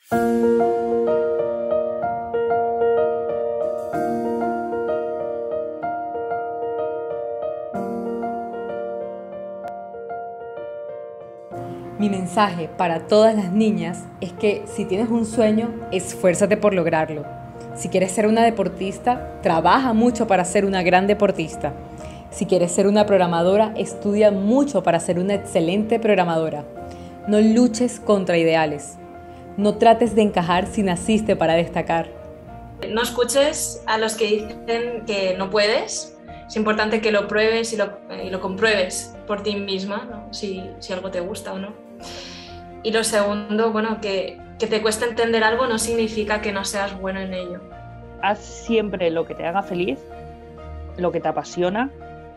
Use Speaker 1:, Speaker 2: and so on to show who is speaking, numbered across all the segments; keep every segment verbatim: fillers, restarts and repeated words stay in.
Speaker 1: Mi mensaje para todas las niñas es que si tienes un sueño, esfuérzate por lograrlo. Si quieres ser una deportista, trabaja mucho para ser una gran deportista. Si quieres ser una programadora, estudia mucho para ser una excelente programadora. No luches contra ideales. No trates de encajar si naciste para destacar.
Speaker 2: No escuches a los que dicen que no puedes. Es importante que lo pruebes y lo, y lo compruebes por ti misma, ¿no? si, si algo te gusta o no. Y lo segundo, bueno, que, que te cueste entender algo no significa que no seas bueno en ello.
Speaker 3: Haz siempre lo que te haga feliz, lo que te apasiona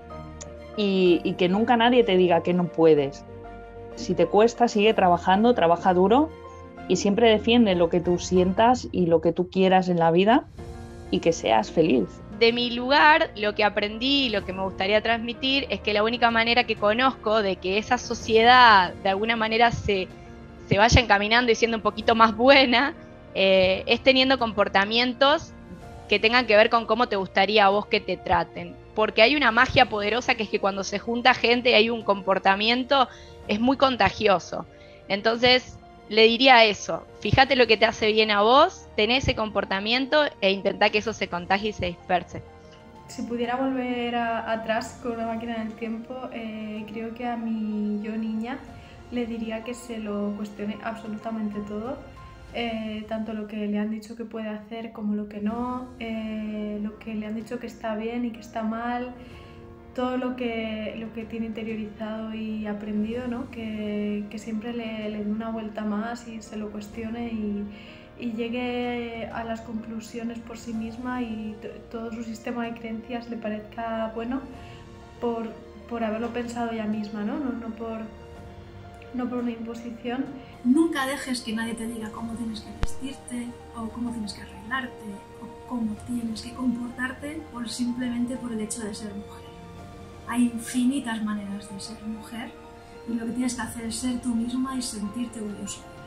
Speaker 3: y, y que nunca nadie te diga que no puedes. Si te cuesta, sigue trabajando, trabaja duro y siempre defiende lo que tú sientas y lo que tú quieras en la vida y que seas feliz.
Speaker 4: De mi lugar, lo que aprendí y lo que me gustaría transmitir es que la única manera que conozco de que esa sociedad de alguna manera se, se vaya encaminando y siendo un poquito más buena eh, es teniendo comportamientos que tengan que ver con cómo te gustaría a vos que te traten. Porque hay una magia poderosa que es que cuando se junta gente y hay un comportamiento es muy contagioso. Entonces le diría eso, fíjate lo que te hace bien a vos, ten ese comportamiento e intentá que eso se contagie y se disperse.
Speaker 5: Si pudiera volver a, atrás con una máquina del tiempo, eh, creo que a mi yo niña le diría que se lo cuestione absolutamente todo, eh, tanto lo que le han dicho que puede hacer como lo que no, eh, lo que le han dicho que está bien y que está mal, todo lo que, lo que tiene interiorizado y aprendido, ¿no? que, que siempre le, le dé una vuelta más y se lo cuestione y, y llegue a las conclusiones por sí misma y todo su sistema de creencias le parezca bueno por, por haberlo pensado ella misma, ¿no? No, no, por, no por una imposición.
Speaker 6: Nunca dejes que nadie te diga cómo tienes que vestirte o cómo tienes que arreglarte o cómo tienes que comportarte por simplemente por el hecho de ser mujer. Hay infinitas maneras de ser mujer y lo que tienes que hacer es ser tú misma y sentirte orgullosa.